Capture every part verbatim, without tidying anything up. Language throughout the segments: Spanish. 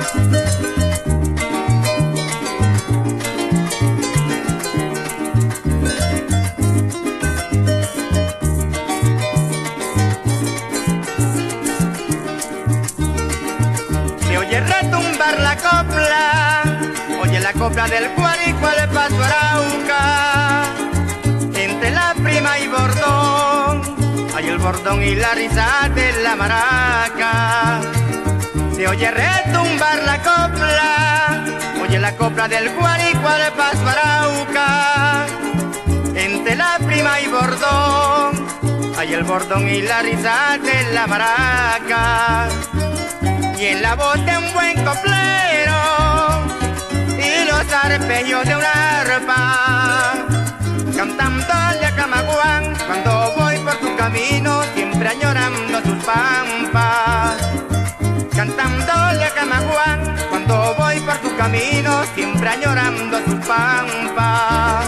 Retumbar la copla, oye la copla del Guárico al paso Arauca, entre la prima y bordón, hay el bordón y la risa de la maraca. Se oye retumbar la copla, oye la copla del Guárico al paso Arauca, entre la prima y bordón, hay el bordón y la risa de la maraca. Y en la voz de un buen coplero y los arpegios de una arpa, cantándole a Camaguán cuando voy por tu camino, siempre añorando sus pampas. Cantándole a Camaguán cuando voy por tu camino, siempre añorando sus pampas.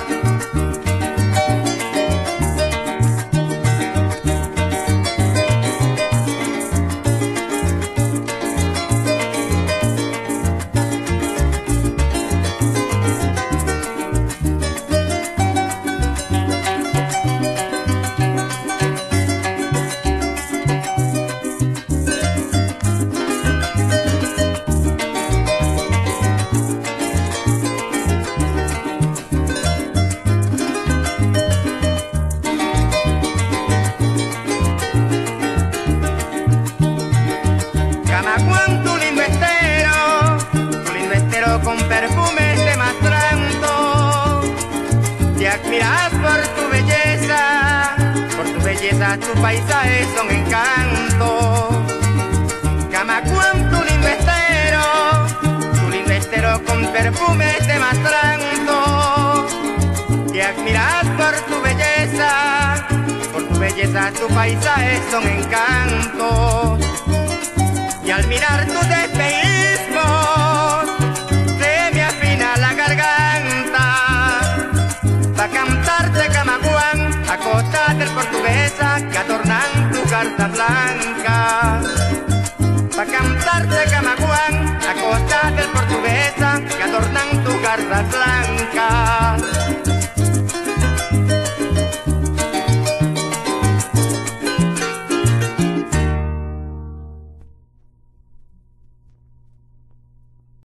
Camaguán, tu lindo estero, tu lindo estero con perfumes de Mastranto. Te admiras por tu belleza, por tu belleza tus paisajes son encanto. Camaguán, tu lindo estero, tu lindo estero con perfumes de Mastranto. Te admiras por tu belleza, por tu belleza tus paisajes son encanto. Y al mirar tus espejismos se me afina la garganta pa' cantarte Camaguán, a costa del portuguesa que adornan tu carta blanca. Pa' cantarte Camaguán, a costa del portuguesa que adornan tu carta blanca.